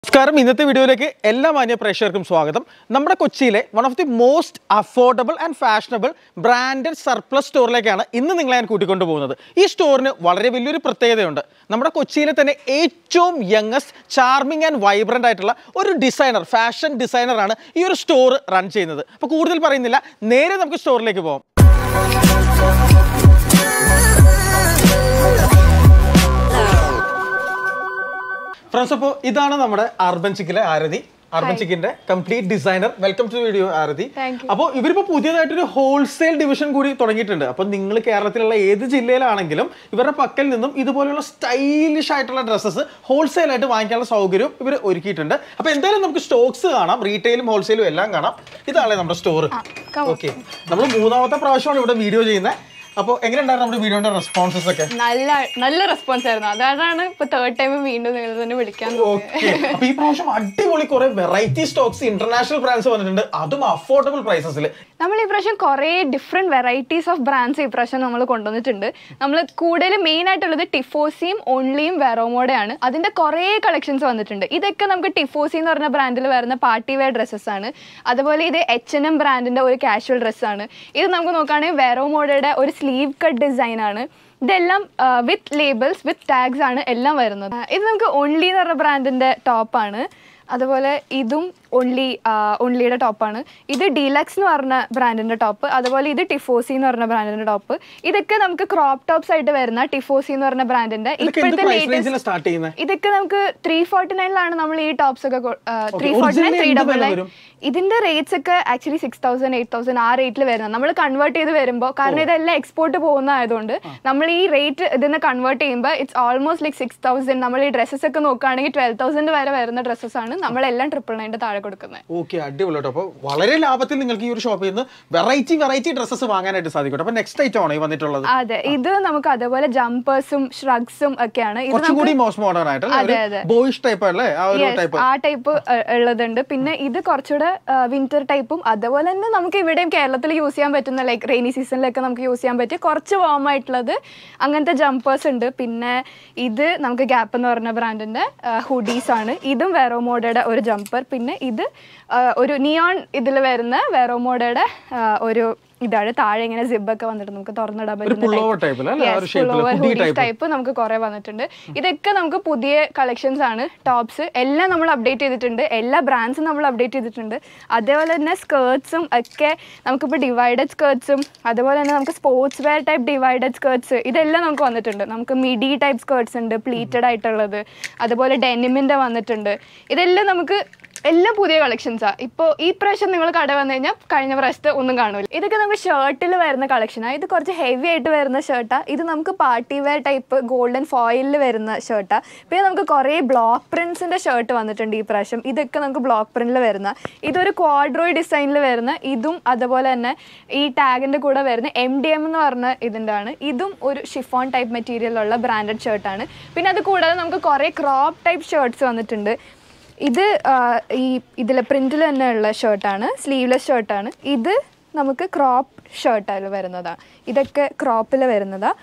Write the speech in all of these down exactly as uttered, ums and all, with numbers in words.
നമസ്കാരം ഇന്നത്തെ വീഡിയോയിലേക്ക് എല്ലാ മാന്യ പ്രേക്ഷകർക്കും സ്വാഗതം. നമ്മുടെ കൊച്ചിയിലെ one of the most affordable and fashionable branded surplus സ്റ്റോറിലേക്കാണ് ഇന്ന് നിങ്ങളെ ഞാൻ കൂട്ടിക്കൊണ്ടു പോകുന്നത്. ഈ സ്റ്റോറിന് വളരെ വലിയൊരു പ്രത്യേകതയുണ്ട്. നമ്മുടെ കൊച്ചിയിലെ തന്നെ ഏറ്റവും യങ്ങസ്റ്റ്, ചാർമിംഗ് ആൻഡ് വൈബ്രൻ്റ് ആയിട്ടുള്ള ഒരു ഡിസൈനർ, ഫാഷൻ ഡിസൈനറാണ് ഈ ഒരു സ്റ്റോർ റൺ ചെയ്യുന്നത്. അപ്പോൾ കൂടുതൽ പറയുന്നില്ല, നേരെ നമുക്ക് സ്റ്റോറിലേക്ക് പോകാം. ഫ്രണ്ട്സ്, അപ്പോൾ ഇതാണ് നമ്മുടെ അർബൻ ചിക്കിലെ ആരതി. അർബൻ ചിക്കിന്റെ complete designer. Welcome to video Aarathi. അപ്പോൾ ഇവരിപ്പോൾ പുതിയതായിട്ടൊരു ഹോൾസെയിൽ ഡിവിഷൻ കൂടി തുടങ്ങിയിട്ടുണ്ട്. അപ്പോൾ നിങ്ങൾ കേരളത്തിലുള്ള ഏത് ജില്ലയിലാണെങ്കിലും ഇവരുടെ പക്കൽ നിന്നും ഇതുപോലെയുള്ള സ്റ്റൈലിഷ് ആയിട്ടുള്ള ഡ്രസ്സസ് ഹോൾസെയിൽ ആയിട്ട് വാങ്ങിക്കാനുള്ള സൗകര്യം ഇവർ ഒരുക്കിയിട്ടുണ്ട്. അപ്പോൾ എന്തായാലും നമുക്ക് സ്റ്റോക്സ് കാണാം, റീറ്റെയിലും ഹോൾസെയിലും എല്ലാം കാണാം. ഇതാണല്ലേ നമ്മുടെ സ്റ്റോർ. ഓക്കെ, നമ്മൾ മൂന്നാമത്തെ പ്രാവശ്യമാണ് ഇവിടെ വീഡിയോ ചെയ്യുന്നത്. അപ്പോൾ എങ്ങനെയുണ്ടായിരുന്നു നമ്മുടെ വീഡിയോയുടെ റെസ്പോൺസസ് ഒക്കെ? നല്ല നല്ല റെസ്പോൺസ് ആയിരുന്നു. അതാണ് ഇപ്പൊ തേർഡ് ടൈം വീണ്ടും നിങ്ങൾ തന്നെ വിളിക്കാൻ. അപ്പൊ ഈ പ്രാവശ്യം അടിപൊളി കുറെ വെറൈറ്റി സ്റ്റോക്സ്, ഇന്റർനാഷണൽ ബ്രാൻഡ്സ് വന്നിട്ടുണ്ട്, അതും അഫോർഡബിൾ പ്രൈസസിൽ. നമ്മൾ ഈ പ്രാവശ്യം കുറെ ഡിഫറെന്റ് വെറൈറ്റീസ് ഓഫ് ബ്രാൻഡ്സ് ഈ പ്രാവശ്യം നമ്മൾ കൊണ്ടുവന്നിട്ടുണ്ട്. നമ്മൾ കൂടുതൽ മെയിൻ ആയിട്ടുള്ളത് ടിഫോസിയും ഓൺലിയും വെറോമോഡയാണ്. അതിന്റെ കുറെ കളക്ഷൻസ് വന്നിട്ടുണ്ട്. ഇതൊക്കെ നമുക്ക് ടിഫോസി എന്ന് പറഞ്ഞ ബ്രാൻഡിൽ വരുന്ന പാർട്ടി വെയർ ഡ്രസ്സസ് ആണ്. അതുപോലെ ഇത് എച്ച് എൻ എം ബ്രാൻഡിന്റെ ഒരു കാഷ്വൽ ഡ്രസ്സാണ്. ഇത് നമുക്ക് നോക്കുകയാണെങ്കിൽ വെറോമോഡയുടെ ഒരു സ്ലീവ് കട്ട് ഡിസൈൻ ആണ്. ഇതെല്ലാം വിത്ത് ലേബിൾസ്, വിത്ത് ടാഗ്സ് ആണ് എല്ലാം വരുന്നത്. ഇത് നമുക്ക് ഓൺലി എന്ന് പറഞ്ഞ ബ്രാൻഡിന്റെ ടോപ്പാണ്. അതുപോലെ ഇതും ഓൺലി ഓൺലിയുടെ ടോപ്പാണ്. ഇത് ഡീലക്സ് എന്ന് പറഞ്ഞ ബ്രാൻഡിന്റെ ടോപ്പ്. അതുപോലെ ഇത് ടിഫോസി എന്ന് പറഞ്ഞ ബ്രാൻഡിന്റെ ടോപ്പ്. ഇതൊക്കെ നമുക്ക് ക്രോപ്പ് ടോപ്സ് ആയിട്ട് വരുന്ന ടിഫോസി എന്ന് പറഞ്ഞ ബ്രാൻഡിന്റെ ഇപ്പോഴത്തെ ലേറ്റസ്റ്റ്. ഇതൊക്കെ നമുക്ക് ത്രീ ഫോർട്ടി നയനിലാണ് നമ്മൾ ഈ ടോപ്സ് ഒക്കെ three forty nine three double nine ഇതിന്റെ റേറ്റ്സ് ഒക്കെ actually six thousand eight thousand ആ റേറ്റിൽ വരുന്നത്. നമ്മൾ കൺവേർട്ട് ചെയ്ത് വരുമ്പോൾ, കാരണം ഇതെല്ലാം എക്സ്പോർട്ട് പോകുന്ന ആയതുകൊണ്ട് നമ്മൾ ഈ റേറ്റ് ഇതിന്ന് കൺവേർട്ട് ചെയ്യുമ്പോൾ it's almost like six thousand. നമ്മൾ ഈ ഡ്രസ്സസ് ഒക്കെ നോക്കുകയാണെങ്കിൽ ട്വൽവ് തൗസൻഡ് വരെ വരുന്ന ഡ്രസ്സസ് ആണ് നമ്മളെല്ലാം ട്രിപ്പിൾ നയൻ്റെ താഴെ കൊടുക്കുന്നത്. ഓക്കെ, അടിപൊളി കേട്ടോ. അപ്പോൾ വളരെ ലാഭത്തിൽ നിങ്ങൾക്ക് ഈ ഒരു ഷോപ്പിൽ നിന്ന് വെറൈറ്റി വെറൈറ്റി ഡ്രസ്സസ് വാങ്ങാനായിട്ട് സാധിക്കും. അപ്പോൾ നെക്സ്റ്റ് ഐറ്റം ആണ് ഈ വന്നിട്ടുള്ളത്. അതെ, ഇത് നമുക്ക് അതുപോലെ ജമ്പേഴ്സും ഷ്രഗ്സും ഒക്കെയാണ്. കുറച്ചുകൂടി മോസ്റ്റ് മോഡേൺ ആയിട്ട് ബോയ്സ് ടൈപ്പ് അല്ലേ, ആ ടൈപ്പ് ഉള്ളതുണ്ട്. പിന്നെ ഇത് കുറച്ചുകൂടെ വിന്റർ ടൈപ്പും, അതുപോലെ തന്നെ നമുക്ക് ഇവിടെയും കേരളത്തിൽ യൂസ് ചെയ്യാൻ പറ്റുന്ന ലൈക്ക് റെയിനി സീസണിലൊക്കെ നമുക്ക് യൂസ് ചെയ്യാൻ പറ്റിയ കുറച്ച് വാം ആയിട്ടുള്ളത് അങ്ങനത്തെ ജമ്പേഴ്സ് ഉണ്ട്. പിന്നെ ഇത് നമുക്ക് ഗ്യാപ്പ് എന്ന് പറഞ്ഞ ബ്രാൻഡിന്റെ ഹുഡീസ് ആണ്. ഇതും വെറോമോഡയുടെ ഒരു ജമ്പർ. പിന്നെ ഇത് ഒരു നിയോൺ ഇതിൽ വരുന്ന വെറോമോഡയുടെ ഒരു ഇതാണ്. താഴെ ഇങ്ങനെ സിബൊക്കെ വന്നിട്ട് നമുക്ക് തുറന്നിടാൻ പറ്റുന്ന ടൈപ്പ് നമുക്ക് കുറെ വന്നിട്ടുണ്ട്. ഇതൊക്കെ നമുക്ക് പുതിയ കളക്ഷൻസ് ആണ്. ടോപ്സ് എല്ലാം നമ്മൾ അപ്ഡേറ്റ് ചെയ്തിട്ടുണ്ട്, എല്ലാ ബ്രാൻഡ്സും നമ്മൾ അപ്ഡേറ്റ് ചെയ്തിട്ടുണ്ട്. അതേപോലെ തന്നെ സ്കേർട്സും ഒക്കെ നമുക്കിപ്പോൾ ഡിവൈഡഡ് സ്കേർട്സും, അതുപോലെ തന്നെ നമുക്ക് sports wear type divided skirts ഇതെല്ലാം നമുക്ക് വന്നിട്ടുണ്ട്. നമുക്ക് മിഡി ടൈപ്പ് സ്കേർട്സ് ഉണ്ട്, പ്ലീറ്റഡ് ആയിട്ടുള്ളത്. അതുപോലെ ഡെനിമിൻ്റെ വന്നിട്ടുണ്ട്. ഇതെല്ലാം നമുക്ക് എല്ലാം പുതിയ കളക്ഷൻസാണ്. ഇപ്പോൾ ഈ പ്രാവശ്യം നിങ്ങൾ കട വന്നു കഴിഞ്ഞാൽ കഴിഞ്ഞ പ്രാവശ്യത്തെ ഒന്നും കാണില്ല. ഇതൊക്കെ നമുക്ക് ഷർട്ടിൽ വരുന്ന കളക്ഷനാണ്. ഇത് കുറച്ച് ഹെവി ആയിട്ട് വരുന്ന ഷർട്ടാണ്. ഇത് നമുക്ക് പാർട്ടി വെയർ ടൈപ്പ് ഗോൾഡൻ ഫോയിലിൽ വരുന്ന ഷർട്ടാണ്. പിന്നെ നമുക്ക് കുറേ ബ്ലോക്ക് പ്രിൻസിൻ്റെ ഷർട്ട് വന്നിട്ടുണ്ട് ഈ പ്രാവശ്യം. ഇതൊക്കെ നമുക്ക് ബ്ലോക്ക് പ്രിൻറ്റിൽ വരുന്ന, ഇതൊരു ക്വാഡ്രോയ് ഡിസൈനിൽ വരുന്ന ഇതും, അതുപോലെ തന്നെ ഈ ടാഗിൻ്റെ കൂടെ വരുന്ന എം ഡി എം എന്ന് പറഞ്ഞ ഇതിൻ്റെ ആണ്. ഇതും ഒരു ഷിഫോൺ ടൈപ്പ് മെറ്റീരിയലുള്ള ബ്രാൻഡഡ് ഷർട്ടാണ്. പിന്നെ അത് കൂടാതെ നമുക്ക് കുറേ ക്രോപ്പ് ടൈപ്പ് ഷർട്ട്സ് വന്നിട്ടുണ്ട്. ഇത് ഈ ഇതിൽ പ്രിൻറ്റിൽ തന്നെ ഉള്ള ഷർട്ടാണ്, സ്ലീവ്ലെസ് ഷർട്ടാണ്. ഇത് നമുക്ക് ക്രോപ്പ് ഷർട്ടാണ് വരുന്നതാണ്. ഇതൊക്കെ ക്രോപ്പിൽ വരുന്നതാണ്.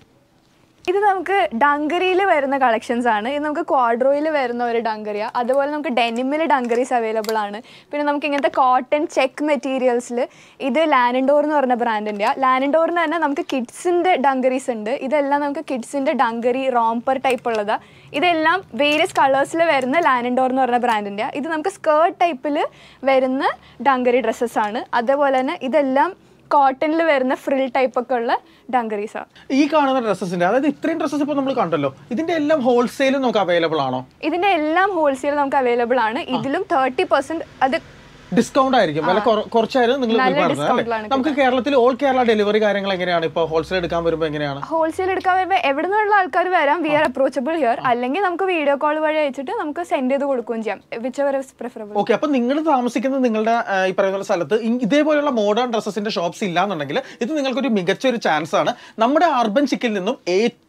ഇത് നമുക്ക് ഡങ്കറിയിൽ വരുന്ന കളക്ഷൻസ് ആണ്. ഇത് നമുക്ക് ക്വാഡ്രോയിൽ വരുന്ന ഒരു ഡങ്കറിയാണ്. അതുപോലെ നമുക്ക് ഡെനിമിൽ ഡങ്കറീസ് അവൈലബിൾ ആണ്. പിന്നെ നമുക്ക് ഇങ്ങനത്തെ കോട്ടൺ ചെക്ക് മെറ്റീരിയൽസിൽ ഇത് ലാനൻഡോർ എന്ന് പറഞ്ഞ ബ്രാൻഡിൻ്റെയാണ്. ലാനൻഡോറിന് തന്നെ നമുക്ക് കിഡ്സിൻ്റെ ഡങ്കറീസ് ഉണ്ട്. ഇതെല്ലാം നമുക്ക് കിഡ്സിൻ്റെ ഡങ്കറി റോംപർ ടൈപ്പ് ഉള്ളതാണ്. ഇതെല്ലാം വേരിയസ് കളേഴ്സിൽ വരുന്ന ലാനൻഡോർ എന്ന് പറഞ്ഞ ബ്രാൻഡിൻ്റെയാണ്. ഇത് നമുക്ക് സ്കേർട്ട് ടൈപ്പിൽ വരുന്ന ഡങ്കറി ഡ്രസ്സസ് ആണ്. അതുപോലെ തന്നെ ഇതെല്ലാം കോട്ടണിൽ വരുന്ന ഫ്രിൽ ടൈപ്പ് ഒക്കെ ഉള്ള ഡങ്കറീസാണ്. ഈ കാണുന്ന ഡ്രസ്സസിന്റെ, അതായത് ഇത്രയും ഡ്രസ്സസ് ഇപ്പോൾ നമ്മൾ കണ്ടല്ലോ, ഇതിന്റെ എല്ലാം ഹോൾസെയിലും നമുക്ക് അവൈലബിൾ ആണോ? ഇതിന്റെ എല്ലാം ഹോൾസെയിൽ നമുക്ക് അവൈലബിൾ ആണ്. ഇതിലും തേർട്ടി പെർസെന്റ് അത് ഡിസ്കൗണ്ട് ആയിരിക്കും, വില കുറച്ചായിരുന്നു നിങ്ങൾ പറഞ്ഞത്. നമുക്ക് കേരളത്തിൽ ഓൾ കേരള ഡെലിവറി കാര്യങ്ങൾ എങ്ങനെയാണ്? ഇപ്പോൾ ഹോൾസെയിൽ എടുക്കാൻ വരുമ്പോൾ എങ്ങനെയാണ്? ഹോൾസെയിൽ എടുക്കാൻ വരുമ്പോൾ എവിടെ നിന്നുള്ള ആൾക്കാർ വരാം, വി ആർ അപ്രോച്ചബിൾ ഹിയർ. അല്ലെങ്കിൽ നമുക്ക് വീഡിയോ കോൾ വഴി അയച്ചിട്ട് നമുക്ക് സെൻഡ് ചെയ്ത് കൊടുക്കുകയും ചെയ്യാം, whichever is preferable. Okay, അപ്പോൾ നിങ്ങൾ താമസിക്കുന്നത് നിങ്ങളുടെ ഈ പറയുന്ന സ്ഥലത്ത് ഇതേപോലെയുള്ള മോഡേൺ ഡ്രസ്സസിന്റെ ഷോപ്സ് ഇല്ലാന്നുണ്ടെങ്കിൽ ഇത് നിങ്ങൾക്കൊരു മികച്ച ഒരു ചാൻസ് ആണ്. നമ്മുടെ അർബൻ ചിക്കിൽ നിന്നും ഏറ്റവും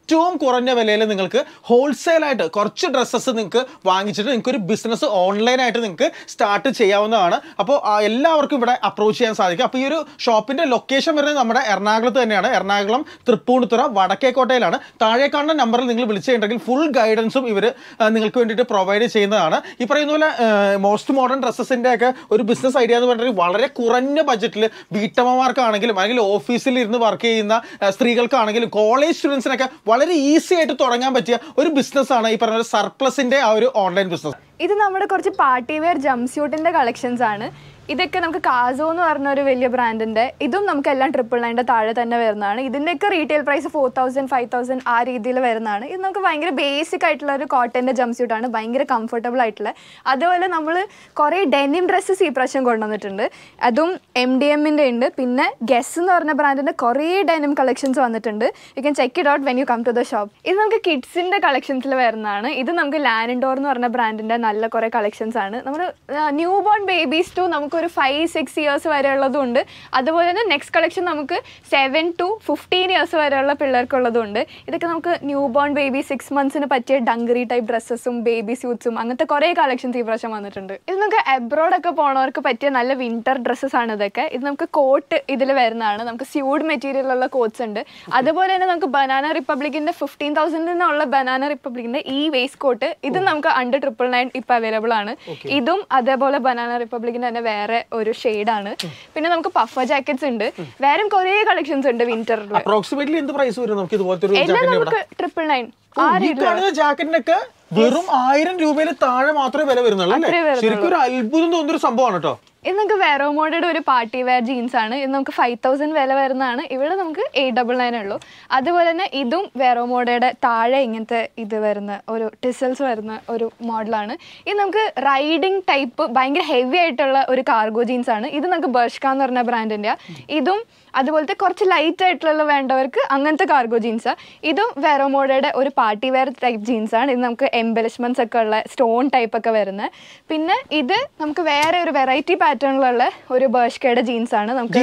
ഏറ്റവും കുറഞ്ഞ വിലയിൽ നിങ്ങൾക്ക് ഹോൾസെയിലായിട്ട് കുറച്ച് ഡ്രസ്സസ് നിങ്ങൾക്ക് വാങ്ങിച്ചിട്ട് നിങ്ങൾക്ക് ഒരു ബിസിനസ് ഓൺലൈനായിട്ട് നിങ്ങൾക്ക് സ്റ്റാർട്ട് ചെയ്യാവുന്നതാണ്. അപ്പോൾ എല്ലാവർക്കും ഇവിടെ അപ്രോച്ച് ചെയ്യാൻ സാധിക്കും. അപ്പോൾ ഈ ഒരു ഷോപ്പിൻ്റെ ലൊക്കേഷൻ വരുന്നത് നമ്മുടെ എറണാകുളത്ത് തന്നെയാണ്. എറണാകുളം തൃപ്പൂണിത്തുറ വടക്കേക്കോട്ടയിലാണ്. താഴെ കാണുന്ന നമ്പറിൽ നിങ്ങൾ വിളിച്ചിട്ടുണ്ടെങ്കിൽ ഫുൾ ഗൈഡൻസും ഇവർ നിങ്ങൾക്ക് വേണ്ടിയിട്ട് പ്രൊവൈഡ് ചെയ്യുന്നതാണ്. ഈ പറയുന്ന പോലെ മോസ്റ്റ് മോഡേൺ ഡ്രസ്സസിൻ്റെ ഒക്കെ ഒരു ബിസിനസ് ഐഡിയ എന്ന് പറഞ്ഞിട്ടുണ്ടെങ്കിൽ വളരെ കുറഞ്ഞ ബഡ്ജറ്റിൽ വീട്ടമ്മമാർക്കാണെങ്കിലും അല്ലെങ്കിൽ ഓഫീസിൽ ഇരുന്ന് വർക്ക് ചെയ്യുന്ന സ്ത്രീകൾക്കാണെങ്കിലും കോളേജ് സ്റ്റുഡൻസിനൊക്കെ വളരെ ഈസി ആയിട്ട് തുടങ്ങാൻ പറ്റിയ ഒരു ബിസിനസ്സാണ് ഈ പറഞ്ഞ സർപ്ലസിൻ്റെ ആ ഒരു ഓൺലൈൻ ബിസിനസ്. ഇത് നമ്മുടെ കുറച്ച് പാർട്ടി വെയർ ജംപ് സ്യൂട്ടിൻ്റെ കളക്ഷൻസ് ആണ്. ഇതൊക്കെ നമുക്ക് കാസോ എന്ന് പറഞ്ഞ ഒരു വലിയ ബ്രാൻഡിൻ്റെ, ഇതും നമുക്ക് എല്ലാം ട്രിപ്പിൾ നയൻ്റെ താഴെ തന്നെ വരുന്നതാണ്. ഇതിൻ്റെയൊക്കെ retail price four thousand five thousand ആ രീതിയിൽ വരുന്നതാണ്. ഇത് നമുക്ക് ഭയങ്കര ബേസിക് ആയിട്ടുള്ള ഒരു കോട്ടൻ്റെ ജംപ് സ്യൂട്ടാണ്, ഭയങ്കര കംഫർട്ടബിൾ ആയിട്ടുള്ള. അതുപോലെ നമ്മൾ കുറേ ഡെനിം ഡ്രസ്സസ് ഈ പ്രാവശ്യം കൊണ്ടുവന്നിട്ടുണ്ട്. അതും എം ഡി എമ്മിൻ്റെ ഉണ്ട്. പിന്നെ ഗെസ് എന്ന് പറഞ്ഞ ബ്രാൻഡിൻ്റെ കുറേ ഡെനിം കളക്ഷൻസ് വന്നിട്ടുണ്ട്. You can check it out when you come to the shop. ഇത് നമുക്ക് കിഡ്സിൻ്റെ കളക്ഷൻസിൽ വരുന്നതാണ്. ഇത് നമുക്ക് ലാൻഡോർ എന്ന് പറഞ്ഞ ബ്രാൻഡിൻ്റെ നല്ല കുറേ കളക്ഷൻസ് ആണ്. നമ്മൾ ന്യൂ ബോൺ ബേബീസ് ടു നമുക്ക് ഒരു ഫൈവ് സിക്സ് ഇയേഴ്സ് വരെ ഉള്ളതും ഉണ്ട്. അതുപോലെ തന്നെ നെക്സ്റ്റ് കളക്ഷൻ നമുക്ക് സെവൻ ടു ഫിഫ്റ്റീൻ ഇയേഴ്സ് വരെയുള്ള പിള്ളേർക്കുള്ളതും ഉണ്ട്. ഇതൊക്കെ നമുക്ക് ന്യൂ ബോൺ ബേബി സിക്സ് മന്ത്സിന് പറ്റിയ ഡങ്കറി ടൈപ്പ് ഡ്രസ്സസും ബേബി സ്യൂട്ട്സും അങ്ങനത്തെ കുറേ കളക്ഷൻസ് ഈ പ്രാവശ്യം വന്നിട്ടുണ്ട്. ഇത് നമുക്ക് എബ്രോഡൊക്കെ പോണവർക്ക് പറ്റിയ നല്ല വിന്റർ ഡ്രസ്സസ് ആണ് ഇതൊക്കെ. ഇത് നമുക്ക് കോട്ട് ഇതിൽ വരുന്നതാണ്. നമുക്ക് സ്യൂഡ് മെറ്റീരിയലുള്ള കോട്ട്സ് ഉണ്ട്. അതുപോലെ തന്നെ നമുക്ക് ബനാന റിപ്പബ്ലിക്കിന്റെ ഫിഫ്റ്റീൻ തൗസൻഡിൽ നിന്നുള്ള ബനാന റിപ്പബ്ലിക്കിന്റെ ഈ വേസ്റ്റ് കോട്ട് ഇത് നമുക്ക് അണ്ടർ ട്രിപ്പിൾ നയൻ ഇപ്പൊ അവൈലബിൾ ആണ്. ഇതും അതേപോലെ ബനാന റിപ്പബ്ലിക്കിന്റെ തന്നെ വേറെ ഒരു ഷെയ്ഡാണ്. പിന്നെ നമുക്ക് പഫർ ജാക്കറ്റ്സ് ഉണ്ട്. വേറെ കുറേ കളക്ഷൻസ് ഉണ്ട് വിന്ററിൽ. അപ്രോക്സിമേറ്റ്ലി എന്ത് പ്രൈസ് വരും നമുക്ക് ഇതുപോലത്തെ ഒരു എല്ലാം നമുക്ക് ട്രിപ്പിൾ നയൻ ജാക്കറ്റിനൊക്കെ വെറും ആയിരം രൂപയിൽ താഴെ മാത്രമേ വില വരുന്നുള്ളൂ. ശരിക്കും ഒരു അത്ഭുതം തോന്നുന്നൊരു സംഭവമാണ് കേട്ടോ. ഇത് നമുക്ക് വെറോമോഡയുടെ ഒരു പാർട്ടി വെയർ ജീൻസ് ആണ്. ഇത് നമുക്ക് ഫൈവ് തൗസൻഡ് വില വരുന്നതാണ്. ഇവിടെ നമുക്ക് എയ്റ്റ് ഡബിൾ നയൻ ഉള്ളൂ. അതുപോലെ തന്നെ ഇതും വെറോമോഡയുടെ താഴെ ഇങ്ങനത്തെ ഇത് വരുന്ന ഒരു ടിസൽസ് വരുന്ന ഒരു മോഡലാണ്. ഇത് നമുക്ക് റൈഡിങ് ടൈപ്പ് ഭയങ്കര ഹെവി ആയിട്ടുള്ള ഒരു കാർഗോ ജീൻസ് ആണ്. ഇത് നമുക്ക് ബർഷ്ക എന്ന് പറഞ്ഞ ബ്രാൻഡിൻ്റെ. ഇതും അതുപോലത്തെ കുറച്ച് ലൈറ്റ് ആയിട്ടുള്ള വേണ്ടവർക്ക് അങ്ങനത്തെ കാർഗോ ജീൻസാണ്. ഇതും വെറോമോഡയുടെ ഒരു പാർട്ടി വെയർ ടൈപ്പ് ജീൻസാണ്. ഇത് നമുക്ക് എംബലിഷ്മെന്റ്സ് ഒക്കെ ഉള്ള സ്റ്റോൺ ടൈപ്പ് ഒക്കെ വരുന്നത്. പിന്നെ ഇത് നമുക്ക് വേറെ ഒരു വെറൈറ്റി പാറ്റേണിലുള്ള ഒരു ബർഷ്കയുടെ ജീൻസ് ആണ്. നമുക്ക്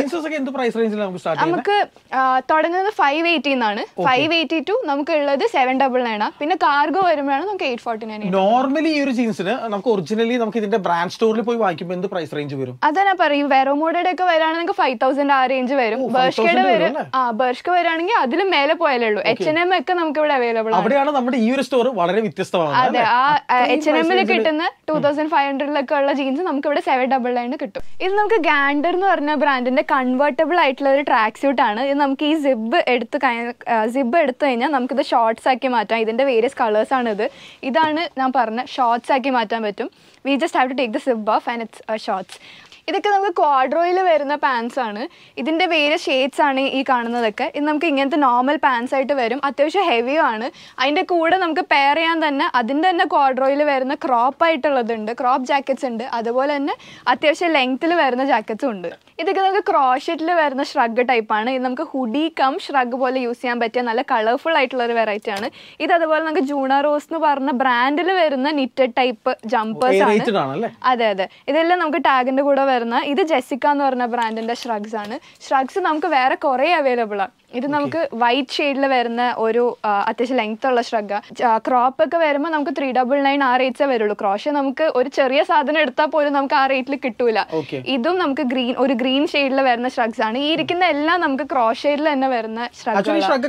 നമുക്ക് തുടങ്ങുന്നത് ഫൈവ് എയ്റ്റി എന്നാണ്. ഫൈവ് എയ്റ്റി ടു നമുക്ക് ഉള്ളത് സെവൻ ഡബിൾ നയൻ ആണ്. പിന്നെ കാർഗോ വരുമ്പോഴാണ് നമുക്ക് എയ്റ്റ് ഫോർട്ടി നയൻ. നോർമലി ഈ ഒരു ജീൻസിന് നമുക്ക് ഒറിജിനലി നമുക്ക് ഇതിന്റെ ബ്രാൻഡ് സ്റ്റോറിൽ പോയി വാങ്ങിക്കുമ്പോൾ എന്ത് പ്രൈസ് റേഞ്ച് വരും? അതാ ഞാൻ പറയും, വെറോമോഡയുടെ ഒക്കെ വരാണെങ്കിൽ ഫൈവ് തൗസൻഡ് ആ റേഞ്ച് വരും. ബർഷ്കയുടെ വരും. ആ ബർഷ്ക വരാണെങ്കിൽ അതിലും മേലെ പോയാലേ ഉള്ളൂ. എച്ച് എൻ എം ഒക്കെ നമുക്ക് ഇവിടെ അവൈലബിൾ ആണ്. അവിടെയാണ് നമ്മുടെ ഈ ഒരു സ്റ്റോർ വളരെ വ്യത്യസ്തമാണ്. അതെ, ആ എച്ച് എൻ എമ്മിൽ കിട്ടുന്ന ടൂ തൗസൻഡ് ഫൈവ് ഹൺഡ്രഡിലൊക്കെ ഉള്ള ജീൻസ് നമുക്ക് ഇവിടെ സെവൻ ഡബിൾ നയൻ കിട്ടും. ഇത് നമുക്ക് ഗാൻഡർ എന്ന് പറഞ്ഞ ബ്രാൻഡിന്റെ കൺവേർട്ടബിൾ ആയിട്ടുള്ള ഒരു ട്രാക്ക് സ്യൂട്ട് ആണ്. ഇത് നമുക്ക് ഈ സിബ് എടുത്ത് സിബ് എടുത്തു കഴിഞ്ഞാൽ നമുക്കിത് ഷോർട്സ് ആക്കി മാറ്റാം. ഇതിന്റെ വേരിയസ് കളേഴ്സ് ആണ് ഇത്. ഇതാണ് ഞാൻ പറഞ്ഞ ഷോർട്സ് ആക്കി മാറ്റാൻ പറ്റും. We just have to take the zip off and it's shorts. ഇതൊക്കെ നമുക്ക് ക്വാഡ്രോയിൽ വരുന്ന പാൻസ് ആണ്. ഇതിൻ്റെ വേരിയസ് ഷെയ്ഡ്സ് ആണ് ഈ കാണുന്നതൊക്കെ. ഇത് നമുക്ക് ഇങ്ങനത്തെ നോർമൽ പാൻസ് ആയിട്ട് വരും. അത്യാവശ്യം ഹെവിയും ആണ്. അതിൻ്റെ കൂടെ നമുക്ക് പെയർ ചെയ്യാൻ തന്നെ അതിൻ്റെ തന്നെ ക്വാഡ്രോയിൽ വരുന്ന ക്രോപ്പ് ആയിട്ടുള്ളതുണ്ട്, ക്രോപ്പ് ജാക്കറ്റ്സ് ഉണ്ട്. അതുപോലെ തന്നെ അത്യാവശ്യം ലെങ്ത്തിൽ വരുന്ന ജാക്കറ്റ്സും ഉണ്ട്. ഇതൊക്കെ നമുക്ക് ക്രോഷറ്റിൽ വരുന്ന ഷ്രഗ് ടൈപ്പാണ്. ഇത് നമുക്ക് ഹുഡി കം ഷ്രഗ് പോലെ യൂസ് ചെയ്യാൻ പറ്റിയ നല്ല കളർഫുൾ ആയിട്ടുള്ള ഒരു വെറൈറ്റി ആണ്. ഇത് അതുപോലെ നമുക്ക് ജൂണ റോസ് എന്ന് പറഞ്ഞ ബ്രാൻഡിൽ വരുന്ന നിറ്റഡ് ടൈപ്പ് ജമ്പേഴ്സ് ആണ്. അതെ അതെ, ഇതെല്ലാം നമുക്ക് ടാഗിൻ്റെ കൂടെ വരുന്ന. ഇത് ജെസിക്ക എന്ന് പറഞ്ഞ ബ്രാൻഡിന്റെ ഷ്രഗ്സ് ആണ്. ഷ്രഗ്സ് നമുക്ക് വേറെ കുറെ അവൈലബിൾ ആണ്. ഇത് നമുക്ക് വൈറ്റ് ഷെയ്ഡിൽ വരുന്ന ഒരു അത്യാവശ്യം ലെങ്ത് ഉള്ള ഷ്രഗ്. ക്രോപ്പ് ഒക്കെ വരുമ്പോൾ നമുക്ക് ത്രീ ഡബിൾ നയൻ ആ റേറ്റ്സേ വരുള്ളൂ. ക്രോഷ നമുക്ക് ഒരു ചെറിയ സാധനം എടുത്താൽ പോലും നമുക്ക് ആ റേറ്റിൽ കിട്ടൂല. ഇതും നമുക്ക് ഗ്രീൻ ഒരു ഗ്രീൻ ഷെയ്ഡിൽ വരുന്ന ഷ്രഗ്സ് ആണ്. ഈ ഇരിക്കുന്ന എല്ലാം നമുക്ക് ക്രോഷയിൽ തന്നെ വരുന്ന ഷ്രഗ്.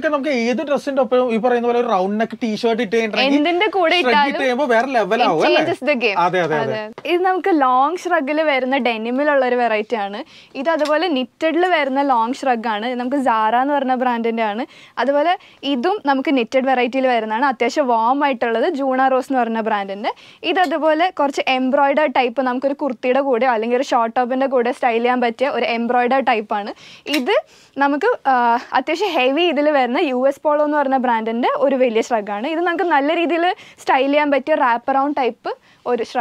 എന്തിന്റെ കൂടെ ഇട്ടാലും ഇത് നമുക്ക് ലോങ് ഷ്രഗിൽ വരുന്ന ഡെനിമിലുള്ള ഒരു വെറൈറ്റി ആണ്. ഇത് അതുപോലെ നിറ്റഡിൽ വരുന്ന ലോങ് ഷ്രഗ് ആണ്. നമുക്ക് സാറ എന്ന് പറഞ്ഞ ബ്രാൻഡിന്റെ ആണ്. അതുപോലെ ഇതും നമുക്ക് നിറ്റഡ് വെറൈറ്റിയിൽ വരുന്നതാണ്. അത്യാവശ്യം വാം ആയിട്ടുള്ളത് ജൂണ റോസ് എന്ന് പറഞ്ഞ ബ്രാൻഡിന്റെ. ഇത് അതുപോലെ കുറച്ച് എംബ്രോയിഡർ ടൈപ്പ് നമുക്കൊരു കുർത്തിയുടെ കൂടെ അല്ലെങ്കിൽ ഒരു ഷോർട്ട് ടോപ്പിന്റെ കൂടെ സ്റ്റൈൽ ചെയ്യാൻ പറ്റിയ ഒരു എംബ്രോയിഡർ ടൈപ്പാണ്. ഇത് നമുക്ക് അത്യാവശ്യം ഹെവി ഇതിൽ വരുന്ന യു എസ് പോളോ എന്ന് പറഞ്ഞ ബ്രാൻഡിന്റെ ഒരു വലിയ ഷ്രഗാണ്. ഇത് നമുക്ക് നല്ല രീതിയിൽ സ്റ്റൈൽ ചെയ്യാൻ പറ്റിയ റാപ്പ് അറൗണ്ട് ടൈപ്പ് ഒരു ഷ്രഗ.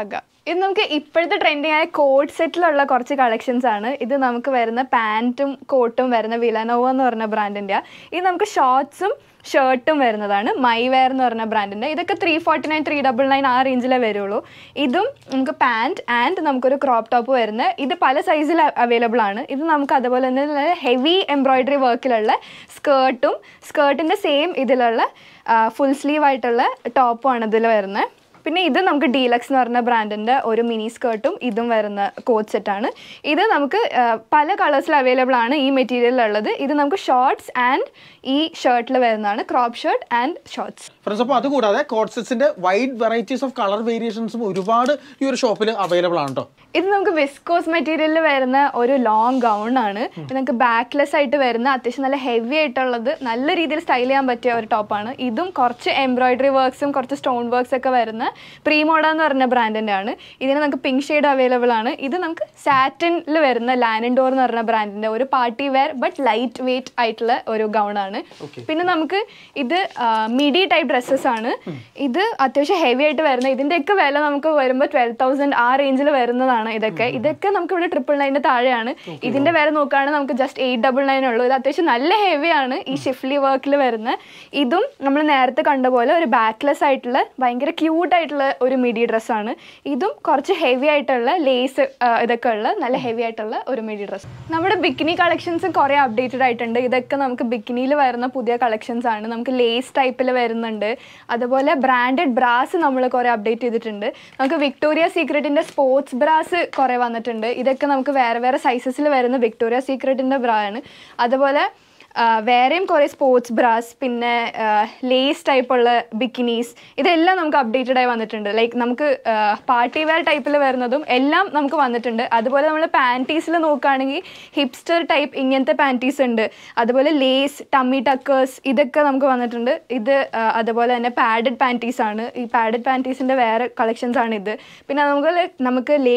ഇത് നമുക്ക് ഇപ്പോഴത്തെ ട്രെൻഡിങ് ആയ കോട്ട് സെറ്റിലുള്ള കുറച്ച് കളക്ഷൻസ് ആണ്. ഇത് നമുക്ക് വരുന്ന പാൻറ്റും കോട്ടും വരുന്ന വിലനോവ എന്ന് പറഞ്ഞ ബ്രാൻഡിൻ്റെ. ഇത് നമുക്ക് ഷോർട്ട്സും ഷർട്ടും വരുന്നതാണ്. മൈ വെയർ എന്ന് പറഞ്ഞ ബ്രാൻഡിൻ്റെ. ഇതൊക്കെ three forty nine three double nine ആ റേഞ്ചിലേ വരുള്ളൂ. ഇതും നമുക്ക് പാൻറ്റ് ആൻഡ് നമുക്കൊരു ക്രോപ്പ് ടോപ്പ് വരുന്നത്. ഇത് പല സൈസിൽ അവൈലബിൾ ആണ്. ഇത് നമുക്ക് അതുപോലെ തന്നെ ഹെവി എംബ്രോയിഡറി വർക്കിലുള്ള സ്കേർട്ടും സ്കേർട്ടിൻ്റെ സെയിം ഇതിലുള്ള ഫുൾ സ്ലീവ് ആയിട്ടുള്ള ടോപ്പും ആണ് ഇതിൽ വരുന്നത്. പിന്നെ ഇത് നമുക്ക് ഡീലക്സ് എന്ന് പറഞ്ഞ ബ്രാൻഡിൻ്റെ ഒരു മിനി സ്കേർട്ടും ഇതും വരുന്ന കോട്ട് സെറ്റാണ്. ഇത് നമുക്ക് പല കളേഴ്സിൽ അവൈലബിൾ ആണ് ഈ മെറ്റീരിയലിലുള്ളത്. ഇത് നമുക്ക് ഷോർട്ട്സ് ആൻഡ് ഈ ഷർട്ടിൽ വരുന്നതാണ്, crop shirt and shorts. Friends, അപ്പോൾ അതുകൂടാതെ കോട്ട് സെറ്റ്സിന്റെ വൈഡ് വെറൈറ്റീസ് ഓഫ് കളർ വേരിയേഷൻസും ഒരുപാട് ഈ ഒരു ഷോപ്പിൽ അവൈലബിൾ ആണ് കേട്ടോ. ഇത് നമുക്ക് വിസ്കോസ് മെറ്റീരിയലിൽ വരുന്ന ഒരു ലോങ് ഗൗൺ ആണ്. ഇത് നമുക്ക് ബാക്ക്ലെസ് ആയിട്ട് വരുന്ന അത്യാവശ്യം നല്ല ഹെവി ആയിട്ടുള്ളത്, നല്ല രീതിയിൽ സ്റ്റൈൽ ചെയ്യാൻ പറ്റിയ ഒരു ടോപ്പാണ്. ഇതും കുറച്ച് എംബ്രോയിഡറി വർക്ക്സും കുറച്ച് സ്റ്റോൺ വർക്ക്സ് ഒക്കെ വരുന്ന പ്രീമോഡ എന്ന് പറഞ്ഞ ബ്രാൻഡിൻ്റെ ആണ്. ഇതിന് നമുക്ക് പിങ്ക് ഷെയ്ഡ് അവൈലബിൾ ആണ്. ഇത് നമുക്ക് സാറ്റിനിൽ വരുന്ന ലാനൻഡോർ എന്ന് പറഞ്ഞ ബ്രാൻഡിൻ്റെ ഒരു party wear but lightweight ആയിട്ടുള്ള ഒരു ഗൗൺ ആണ്. പിന്നെ നമുക്ക് ഇത് മിഡി ടൈപ്പ് ഡ്രസ്സസ് ആണ്. ഇത് അത്യാവശ്യം ഹെവി ആയിട്ട് വരുന്ന, ഇതിൻ്റെയൊക്കെ വില നമുക്ക് വരുമ്പോൾ ട്വൽവ് തൗസൻഡ് ആ റേഞ്ചിൽ വരുന്നതാണ്. ഇതൊക്കെ ഇതൊക്കെ നമുക്ക് ഇവിടെ ട്രിപ്പിൾ നയൻ്റെ താഴെയാണ്. ഇതിൻ്റെ വില നോക്കുകയാണെങ്കിൽ നമുക്ക് ജസ്റ്റ് എയ്റ്റ് ഡബിൾ നയൻ ഉള്ളൂ. ഇത് അത്യാവശ്യം നല്ല ഹെവിയാണ് ഈ ഷിഫ്ലി വർക്കിൽ വരുന്ന. ഇതും നമ്മൾ നേരത്തെ കണ്ട പോലെ ഒരു ബാക്ക്ലെസ് ആയിട്ടുള്ള ഭയങ്കര ക്യൂട്ട് ആയിട്ടുള്ള ഒരു മിഡി ഡ്രസ്സാണ്. ഇതും കുറച്ച് ഹെവി ആയിട്ടുള്ള ലേസ് ഇതൊക്കെ ഉള്ള നല്ല ഹെവി ആയിട്ടുള്ള ഒരു മിഡി ഡ്രസ്സ്. നമ്മുടെ ബിക്കിനി കളക്ഷൻസും കുറേ അപ്ഡേറ്റഡ് ആയിട്ടുണ്ട്. ഇതൊക്കെ നമുക്ക് ബിക്കിനിയിൽ വരുന്ന പുതിയ കളക്ഷൻസ് ആണ്. നമുക്ക് ലേസ് ടൈപ്പിൽ വരുന്നുണ്ട്. അതുപോലെ ബ്രാൻഡഡ് ബ്രാസ് നമ്മൾ കുറേ അപ്ഡേറ്റ് ചെയ്തിട്ടുണ്ട്. നമുക്ക് വിക്ടോറിയ സീക്രട്ടിൻ്റെ സ്പോർട്സ് ബ്രാസ് കുറേ വന്നിട്ടുണ്ട്. ഇതൊക്കെ നമുക്ക് വേറെ വേറെ സൈസസിൽ വരുന്ന വിക്ടോറിയ സീക്രട്ടിൻ്റെ ബ്രാ ആണ്. അതുപോലെ വേറെയും കുറേ സ്പോർട്സ് ബ്രാസ്, പിന്നെ ലേസ് ടൈപ്പുള്ള ബിക്കിനീസ്, ഇതെല്ലാം നമുക്ക് അപ്ഡേറ്റഡ് ആയി വന്നിട്ടുണ്ട്. ലൈക്ക് നമുക്ക് പാർട്ടി വെയർ ടൈപ്പിൽ വരുന്നതും എല്ലാം നമുക്ക് വന്നിട്ടുണ്ട്. അതുപോലെ നമ്മൾ പാൻറ്റീസിൽ നോക്കുകയാണെങ്കിൽ ഹിപ്സ്റ്റർ ടൈപ്പ് ഇങ്ങനത്തെ പാൻറ്റീസ് ഉണ്ട്. അതുപോലെ ലേസ് ടമ്മി ടക്കേഴ്സ് ഇതൊക്കെ നമുക്ക് വന്നിട്ടുണ്ട്. ഇത് അതുപോലെ തന്നെ പാഡഡ് പാൻറ്റീസ് ആണ്. ഈ പാഡഡ് പാൻറ്റീസിൻ്റെ വേറെ കളക്ഷൻസ് ആണ് ഇത്. പിന്നെ നമുക്ക് നമുക്ക് ലേ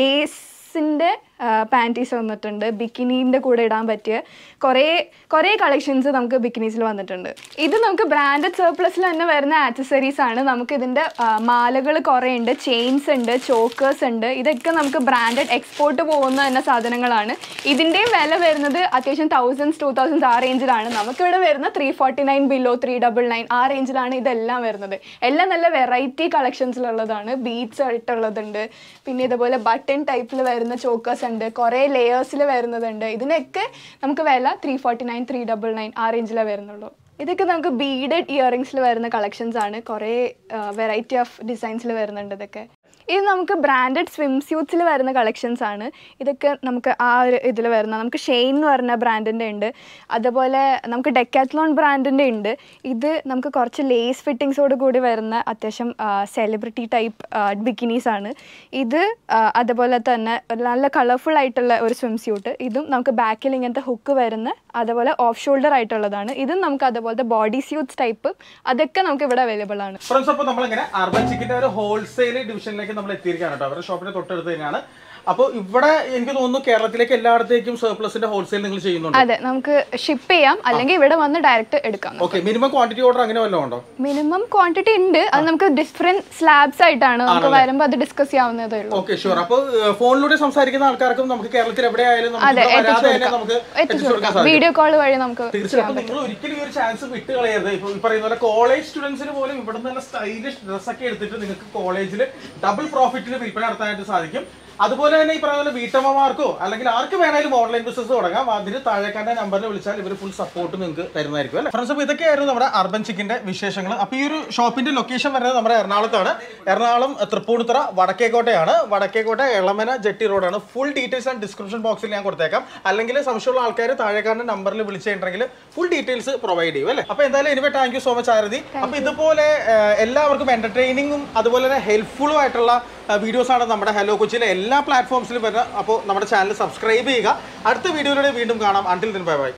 ലേസിൻ്റെ പാൻറ്റീസ് വന്നിട്ടുണ്ട്. ബിക്കിനീൻ്റെ കൂടെ ഇടാൻ പറ്റിയ കുറേ കുറേ കളക്ഷൻസ് നമുക്ക് ബിക്കിനീസിൽ വന്നിട്ടുണ്ട്. ഇത് നമുക്ക് ബ്രാൻഡഡ് സർപ്ലസിൽ തന്നെ വരുന്ന ആക്സസറീസ് ആണ്. നമുക്ക് ഇതിൻ്റെ മാലകൾ കുറേ ഉണ്ട്, ചെയിൻസ് ഉണ്ട്, ചോക്കേഴ്സ് ഉണ്ട്. ഇതൊക്കെ നമുക്ക് ബ്രാൻഡഡ് എക്സ്പോർട്ട് പോകുന്ന തന്നെ സാധനങ്ങളാണ്. ഇതിൻ്റെയും വില വരുന്നത് അത്യാവശ്യം തൗസൻഡ്സ് ടു തൗസൻഡ്സ് ആ റേഞ്ചിലാണ്. നമുക്കിവിടെ വരുന്ന three forty nine below three double nine ആ റേഞ്ചിലാണ് ഇതെല്ലാം വരുന്നത്. എല്ലാം നല്ല വെറൈറ്റി കളക്ഷൻസിലുള്ളതാണ്. ബീഡ്സ് ആയിട്ടുള്ളതുണ്ട്. പിന്നെ ഇതുപോലെ ബട്ടൺ ടൈപ്പിൽ വരുന്ന ചോക്കേഴ്സ് ഉണ്ട്, കുറേ ലെയേഴ്സിൽ വരുന്നതുണ്ട്. ഇതിനൊക്കെ നമുക്ക് വില three forty nine three double nine ആ റേഞ്ചിലേ വരുന്നുള്ളൂ. ഇതൊക്കെ നമുക്ക് ബീഡഡ് ഇയറിങ്സിൽ വരുന്ന കളക്ഷൻസ് ആണ്. കുറേ വെറൈറ്റി ഓഫ് ഡിസൈൻസിൽ വരുന്നുണ്ട് ഇതൊക്കെ. ഇത് നമുക്ക് ബ്രാൻഡഡ് സ്വിം സ്യൂട്ട്സിൽ വരുന്ന കളക്ഷൻസ് ആണ്. ഇതൊക്കെ നമുക്ക് ആ ഒരു ഇതിൽ വരുന്ന, നമുക്ക് ഷെയ്ൻ എന്ന് പറഞ്ഞ ബ്രാൻഡിൻ്റെ ഉണ്ട്. അതുപോലെ നമുക്ക് ഡെക്കാത്ലോൺ ബ്രാൻഡിൻ്റെ ഉണ്ട്. ഇത് നമുക്ക് കുറച്ച് ലേസ് ഫിറ്റിങ്സോട് കൂടി വരുന്ന അത്യാവശ്യം സെലിബ്രിറ്റി ടൈപ്പ് ബിക്കിനീസ് ആണ്. ഇത് അതുപോലെ തന്നെ നല്ല കളർഫുൾ ആയിട്ടുള്ള ഒരു സ്വിം സ്യൂട്ട്. ഇതും നമുക്ക് ബാക്കിൽ ഇങ്ങനത്തെ ഹുക്ക് വരുന്ന, അതുപോലെ ഓഫ് ഷോൾഡർ ആയിട്ടുള്ളതാണ്. ഇതും നമുക്ക് അതുപോലത്തെ ബോഡി സ്യൂട്ട്സ് ടൈപ്പ്, അതൊക്കെ നമുക്ക് ഇവിടെ അവൈലബിൾ ആണ്. ഫ്രണ്ട്സ്, അപ്പോൾ നമ്മളിങ്ങനെ അർബൻ ചിക്കിന്റെ ഒരു ഹോൾസെയിൽ ഡിവിഷനിലേക്ക് നമ്മൾ എത്തിയിരിക്കുകയാണ് കേട്ടോ. അവരുടെ ഷോപ്പിന്റെ തൊട്ടടുത്ത് തന്നെയാണ്. അപ്പോൾ ഇവിടെ എനിക്ക് തോന്നുന്നു കേരളത്തിലേക്ക് എല്ലായിടത്തേക്കും സർപ്ലസിന്റെ ഹോൾസെയിൽ നിങ്ങൾ ചെയ്യുന്നുണ്ട്. അതെ, നമുക്ക് ഷിപ്പ് ചെയ്യാം, അല്ലെങ്കിൽ ഇവിടെ വന്ന് ഡയറക്റ്റ് എടുക്കാം. ഓക്കെ, മിനിമം ക്വാണ്ടിറ്റി ഓർഡർ അങ്ങനെ വല്ലതും ഉണ്ടോ? മിനിമം ക്വാണ്ടിറ്റി ഉണ്ട്. അത് നമുക്ക് ഡിഫറെന്റ് സ്ലാബ്സ് ആയിട്ടാണ്, നമുക്ക് വരുമ്പോൾ അത് ഡിസ്കസ് ചെയ്യാവുന്നതേ ഉള്ളൂ. Okay, sure. അപ്പോൾ ഫോണിലൂടെ സംസാരിക്കുന്ന ആൾക്കാർക്കും നമുക്ക് കേരളത്തിൽ എവിടെയായാലും വീഡിയോ കോൾ വഴി നമുക്ക് തീർച്ചയായിട്ടും നിങ്ങൾ ഒരിക്കലും ഈ ഒരു ചാൻസ് വിട്ട് കളയരുത്. ഇപ്പൊ ഈ പറയുന്ന പോലെ കോളേജ് സ്റ്റുഡൻസിന് പോലും ഇവിടെ നിന്ന് സ്റ്റൈലിഷ് ഡ്രസ്സൊക്കെ എടുത്തിട്ട് നിങ്ങൾക്ക് കോളേജിൽ ഡബിൾ പ്രോഫിറ്റിന് വിൽപ്പന നടത്താനായിട്ട് സാധിക്കും. അതുപോലെ തന്നെ ഈ പറയുന്ന വീട്ടമ്മമാർക്കോ അല്ലെങ്കിൽ ആർക്ക് വേണമെങ്കിലും ഓൺലൈൻ ബിസിനസ് തുടങ്ങാം. അതിന് താഴേക്കാന്റെ നമ്പറിൽ വിളിച്ചാൽ ഇവർ ഫുൾ സപ്പോർട്ട് നിങ്ങൾക്ക് തരുന്നതായിരിക്കും അല്ലേ. ഫ്രണ്ട്സ്, അപ്പോൾ ഇതൊക്കെയായിരുന്നു നമ്മുടെ അർബൻ ചിക്കിന്റെ വിശേഷങ്ങൾ. അപ്പോൾ ഈ ഒരു ഷോപ്പിന്റെ ലൊക്കേഷൻ വരുന്നത് നമ്മുടെ എറണാകുളത്താണ്. എറണാകുളം തൃപ്പൂണിത്തുറ വടക്കേക്കോട്ടയാണ്. വടക്കേക്കോട്ട എളമന ജെട്ടി റോഡാണ്. ഫുൾ ഡീറ്റെയിൽസ് ആൻഡ് ഡിസ്ക്രിപ്ഷൻ ബോക്സിൽ ഞാൻ കൊടുത്തേക്കാം. അല്ലെങ്കിൽ സംശയമുള്ള ആൾക്കാർ താഴേക്കാരന്റെ നമ്പറിൽ വിളിച്ചിട്ടുണ്ടെങ്കിൽ ഫുൾ ഡീറ്റെയിൽസ് പ്രൊവൈഡ് ചെയ്യും അല്ലേ. അപ്പോൾ എന്തായാലും anyway thank you so much Aarathi. അപ്പോൾ ഇതുപോലെ എല്ലാവർക്കും എന്റർടൈനിങ്ങും അതുപോലെ തന്നെ ഹെൽപ്ഫുള്ളും ആയിട്ടുള്ള വീഡിയോസ് ആണ് നമ്മുടെ ഹലോ കൊച്ചിയിലെ എല്ലാ പ്ലാറ്റ്ഫോംസിലും വരുന്നത്. അപ്പോൾ നമ്മുടെ ചാനൽ സബ്സ്ക്രൈബ് ചെയ്യുക. അടുത്ത വീഡിയോയിലൂടെ വീണ്ടും കാണാം. Until then bye by.